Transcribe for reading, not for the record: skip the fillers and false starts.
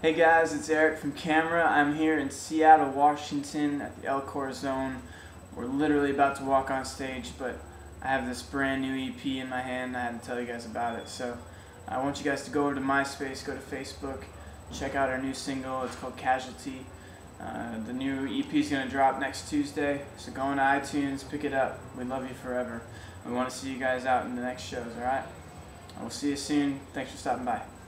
Hey guys, it's Eric from Camera. I'm here in Seattle, Washington at the Corazon. We're literally about to walk on stage, but I have this brand new EP in my hand. I had to tell you guys about it. So I want you guys to go over to MySpace, go to Facebook, check out our new single. It's called Casualty. The new EP is going to drop next Tuesday, so go on iTunes, pick it up. We love you forever. We want to see you guys out in the next shows, alright? We'll see you soon. Thanks for stopping by.